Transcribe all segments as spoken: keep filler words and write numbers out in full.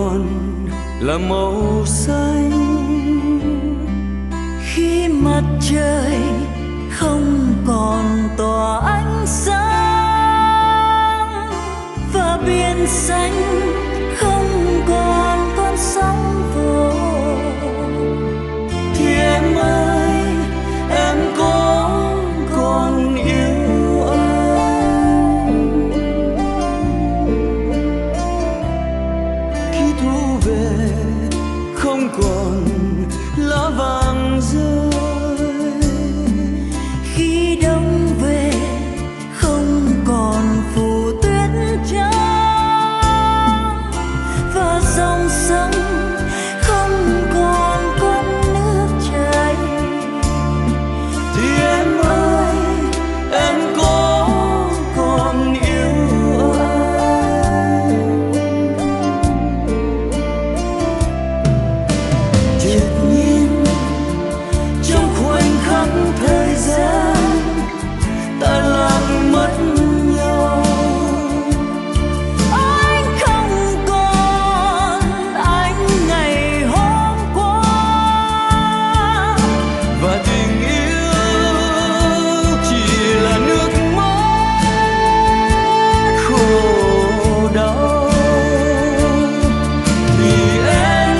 còn là màu xanh, khi mặt trời không còn tỏa ánh sáng và biển xanh không còn con sóng vỗ, thì em ơi em có còn yêu anh. Khi thu về không còn lá vàng rơi, khi đông về không còn phủ tuyết trắng và dòng sông không còn con nước chảy, thì em ơi em có còn yêu anh. Tuyệt nhiên trong khoảnh khắc thời gian ta lạc mất nhau, anh không còn anh ngày hôm qua, và tình yêu chỉ là nước mắt khổ đau. Vì em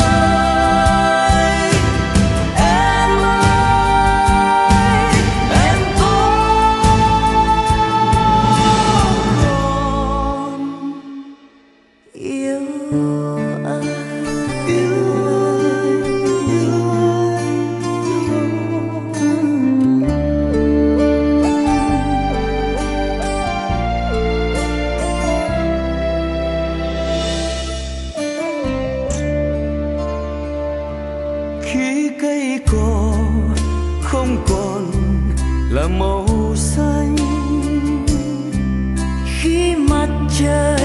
ơi em ơi em có còn yêu anh. yêu khi cây cỏ không còn là màu xanh, Khi mặt trời